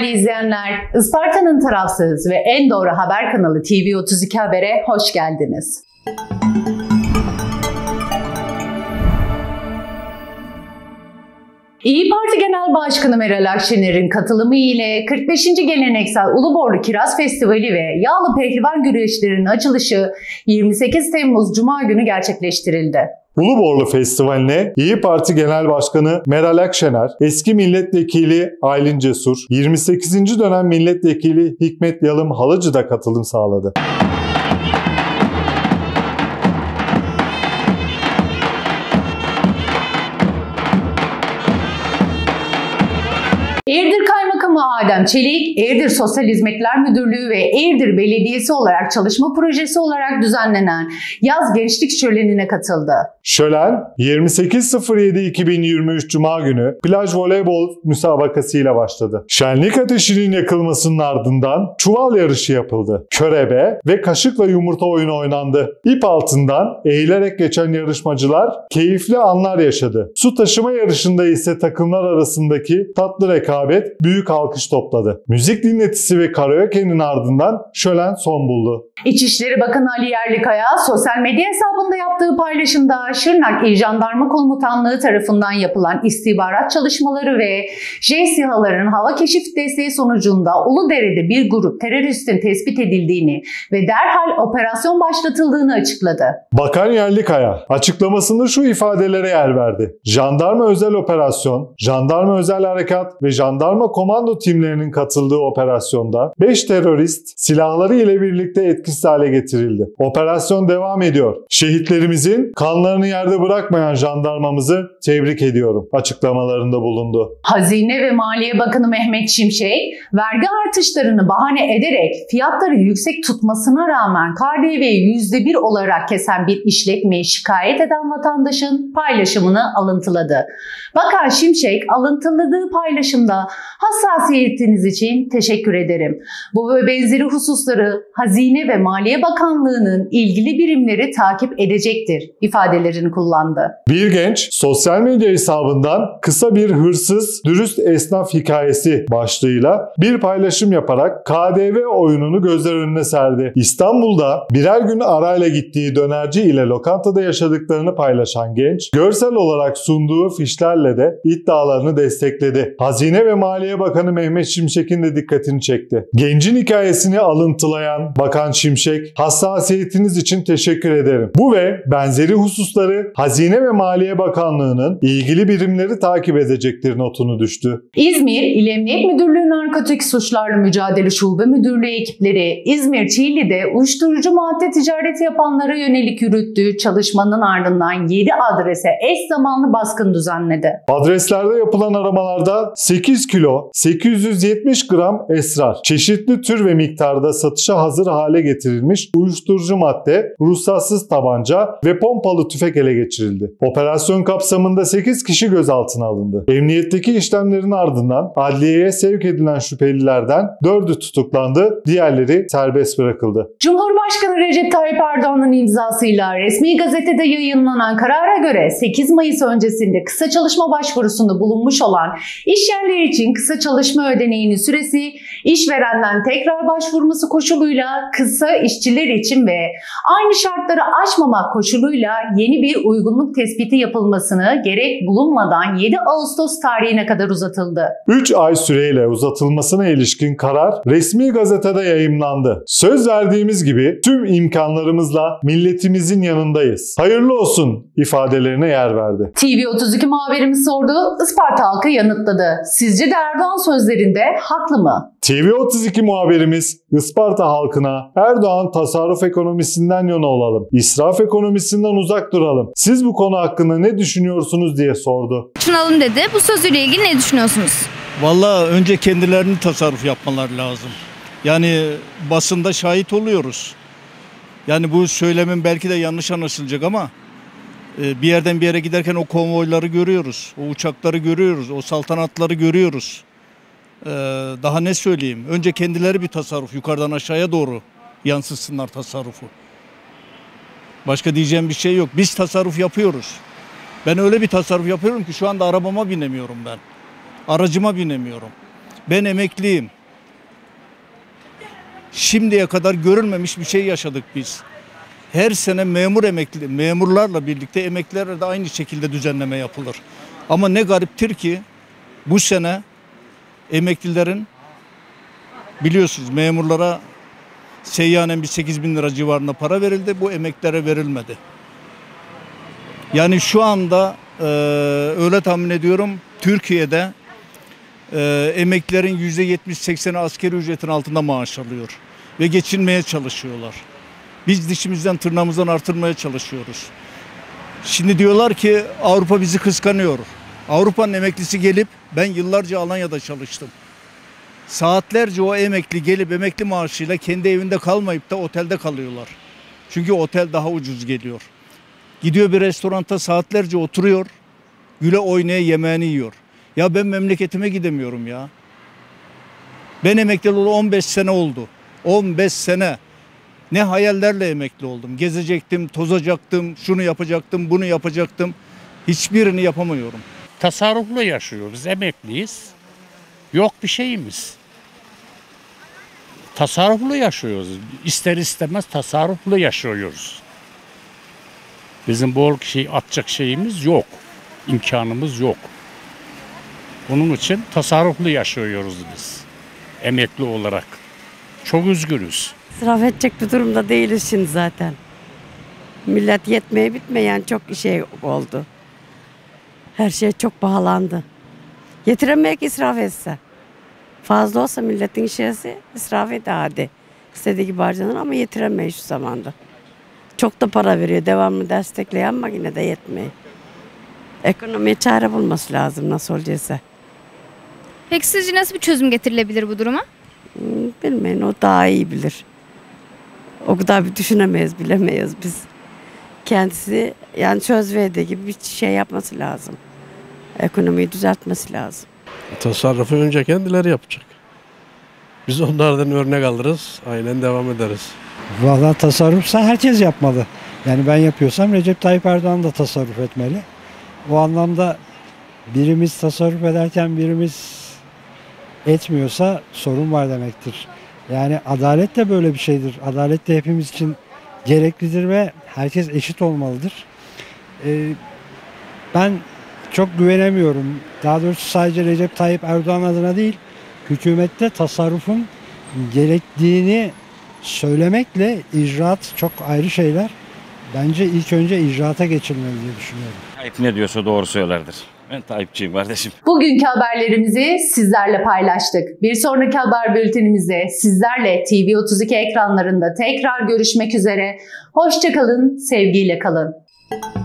değerli izleyenler, Isparta'nın tarafsız ve en doğru haber kanalı TV32 Haber'e hoş geldiniz. İYİ Parti Genel Başkanı Meral Akşener'in katılımı ile 45. Geleneksel Uluborlu Kiraz Festivali ve Yağlı Pehlivan Güreşlerinin açılışı 28 Temmuz Cuma günü gerçekleştirildi. Uluborlu Festivali'ne İYİ Parti Genel Başkanı Meral Akşener, eski milletvekili Aylin Cesur, 28. dönem milletvekili Hikmet Yalım Halıcı da katılım sağladı. Eğirdir Kaymakamı Adem Çelik, Eğirdir Sosyal Hizmetler Müdürlüğü ve Eğirdir Belediyesi olarak çalışma projesi olarak düzenlenen Yaz Gençlik Şöleni'ne katıldı. Şölen, 28.07.2023 Cuma günü plaj voleybol müsabakası ile başladı. Şenlik ateşinin yakılmasının ardından çuval yarışı yapıldı. Körebe ve kaşıkla yumurta oyunu oynandı. İp altından eğilerek geçen yarışmacılar keyifli anlar yaşadı. Su taşıma yarışında ise takımlar arasındaki tatlı rekabet büyük alkış topladı. Müzik dinletisi ve karaoke'nin ardından şölen son buldu. İçişleri Bakanı Ali Yerlikaya sosyal medya hesabında yaptığı paylaşımda Şırnak İl Jandarma Komutanlığı tarafından yapılan istihbarat çalışmaları ve JSİHA'ların hava keşif desteği sonucunda Uludere'de bir grup teröristin tespit edildiğini ve derhal operasyon başlatıldığını açıkladı. Bakan Yerlikaya açıklamasında şu ifadelere yer verdi. Jandarma özel operasyon, jandarma özel harekat ve jandarma komando timlerinin katıldığı operasyonda 5 terörist silahları ile birlikte etkisiz hale getirildi. Operasyon devam ediyor. Şehitlerimizin kanlarını yerde bırakmayan jandarmamızı tebrik ediyorum açıklamalarında bulundu. Hazine ve Maliye Bakanı Mehmet Şimşek, vergi artışlarını bahane ederek fiyatları yüksek tutmasına rağmen KDV'yi %1 olarak kesen bir işletmeyi şikayet eden vatandaşın paylaşımını alıntıladı. Bakan Şimşek alıntıladığı paylaşımda hassasiyetiniz için teşekkür ederim. Bu ve benzeri hususları Hazine ve Maliye Bakanlığı'nın ilgili birimleri takip edecektir ifadelerini kullandı. Bir genç sosyal medya hesabından kısa bir hırsız dürüst esnaf hikayesi başlığıyla bir paylaşım yaparak KDV oyununu gözler önüne serdi. İstanbul'da birer gün arayla gittiği dönerci ile lokantada yaşadıklarını paylaşan genç, görsel olarak sunduğu fişlerle de iddialarını destekledi. Hazine ve Maliye Bakanı Mehmet Şimşek'in de dikkatini çekti. Gencin hikayesini alıntılayan Bakan Şimşek, hassasiyetiniz için teşekkür ederim. Bu ve benzeri hususları Hazine ve Maliye Bakanlığı'nın ilgili birimleri takip edecektir notunu düştü. İzmir İl Emniyet Müdürlüğü Narkotik Suçlarla Mücadele Şube Müdürlüğü ekipleri İzmir Çiğli'de uyuşturucu madde ticareti yapanlara yönelik yürüttüğü çalışmanın ardından 7 adrese eş zamanlı baskın düzenledi. Adreslerde yapılan aramalarda 8 kilo 870 gram esrar, çeşitli tür ve miktarda satışa hazır hale getirilmiş uyuşturucu madde, ruhsatsız tabanca ve pompalı tüfek ele geçirildi. Operasyon kapsamında 8 kişi gözaltına alındı. Emniyetteki işlemlerin ardından adliyeye sevk edilen şüphelilerden 4'ü tutuklandı, diğerleri serbest bırakıldı. Cumhurbaşkanı Recep Tayyip Erdoğan'ın imzasıyla resmi gazetede yayınlanan karara göre 8 Mayıs öncesinde kısa çalışma başvurusunda bulunmuş olan işyerleri için kısa çalışma ödeneğinin süresi işverenden tekrar başvurması koşuluyla kısa işçiler için ve aynı şartları aşmamak koşuluyla yeni bir uygunluk tespiti yapılmasını gerek bulunmadan 7 Ağustos tarihine kadar uzatıldı. 3 ay süreyle uzatılmasına ilişkin karar resmi gazetede yayımlandı. Söz verdiğimiz gibi tüm imkanlarımızla milletimizin yanındayız. Hayırlı olsun ifadelerine yer verdi. TV32 muhabirimiz sordu, Isparta halkı yanıtladı. Sizce de Erdoğan sözlerinde haklı mı? TV32 muhabirimiz Isparta halkına Erdoğan tasarruf ekonomisinden yana olalım, israf ekonomisinden uzak duralım, siz bu konu hakkında ne düşünüyorsunuz diye sordu. Şunalım dedi. Bu sözüyle ilgili ne düşünüyorsunuz? Vallahi önce kendilerinin tasarruf yapmaları lazım. Yani basında şahit oluyoruz. Yani bu söylemin belki de yanlış anlaşılacak ama bir yerden bir yere giderken o konvoyları görüyoruz. O uçakları görüyoruz. O saltanatları görüyoruz. Daha ne söyleyeyim? Önce kendileri bir tasarruf, yukarıdan aşağıya doğru yansıtsınlar tasarrufu. Başka diyeceğim bir şey yok. Biz tasarruf yapıyoruz. Ben öyle bir tasarruf yapıyorum ki şu anda arabama binemiyorum ben. Aracıma binemiyorum. Ben emekliyim. Şimdiye kadar görülmemiş bir şey yaşadık biz. Her sene memurlarla birlikte emeklilere de aynı şekilde düzenleme yapılır. Ama ne gariptir ki bu sene emeklilerin, biliyorsunuz memurlara seyyanen bir 8.000 lira civarında para verildi. Bu emeklilere verilmedi. Yani şu anda öyle tahmin ediyorum, Türkiye'de emeklilerin %70-80'i asgari ücretin altında maaş alıyor. Ve geçinmeye çalışıyorlar. Biz dişimizden tırnağımızdan artırmaya çalışıyoruz. Şimdi diyorlar ki Avrupa bizi kıskanıyor. Avrupa'nın emeklisi gelip, ben yıllarca Alanya'da çalıştım. Saatlerce o emekli gelip emekli maaşıyla kendi evinde kalmayıp da otelde kalıyorlar. Çünkü otel daha ucuz geliyor. Gidiyor bir restoranta saatlerce oturuyor, güle oynaya yemeğini yiyor. Ya ben memleketime gidemiyorum ya. Ben emekli olalı 15 sene oldu. 15 sene. Ne hayallerle emekli oldum. Gezecektim, tozacaktım, şunu yapacaktım, bunu yapacaktım. Hiçbirini yapamıyorum. Tasarruflu yaşıyoruz, emekliyiz. Yok bir şeyimiz. Tasarruflu yaşıyoruz. İster istemez tasarruflu yaşıyoruz. Bizim bol atacak şeyimiz yok. İmkanımız yok. Bunun için tasarruflu yaşıyoruz biz. Emekli olarak. Çok üzgünüz. İsraf edecek bir durumda değiliz şimdi zaten. Millet yetmeye bitmeyen çok şey oldu. Her şey çok pahalandı. Yetirememek israf etse. Fazla olsa milletin şeysi israf eder hadi. İstediği gibi harcanır ama yetiremeyiz şu zamanda. Çok da para veriyor. Devamlı destekleyen ama yine de yetmiyor. Ekonomiye çare bulması lazım nasıl olacaksa. Peki sizce nasıl bir çözüm getirilebilir bu duruma? Bilmeyin, o daha iyi bilir. O kadar bir düşünemeyiz, bilemeyiz biz. Kendisi yani söz verdiği gibi bir şey yapması lazım. Ekonomiyi düzeltmesi lazım. Tasarrufu önce kendileri yapacak. Biz onlardan örnek alırız, aynen devam ederiz. Vallahi tasarrufsa herkes yapmalı. Yani ben yapıyorsam Recep Tayyip Erdoğan da tasarruf etmeli. O anlamda birimiz tasarruf ederken birimiz etmiyorsa sorun var demektir. Yani adalet de böyle bir şeydir. Adalet de hepimiz için gereklidir ve herkes eşit olmalıdır. Ben çok güvenemiyorum. Daha doğrusu sadece Recep Tayyip Erdoğan adına değil, hükümette tasarrufun gerektiğini söylemekle icraat çok ayrı şeyler. Bence ilk önce icraata geçilmeli diye düşünüyorum. Tayyip ne diyorsa doğru söylerdir. Ben Tayyipçiyim kardeşim. Bugünkü haberlerimizi sizlerle paylaştık. Bir sonraki haber bültenimizde sizlerle TV32 ekranlarında tekrar görüşmek üzere. Hoşça kalın, sevgiyle kalın.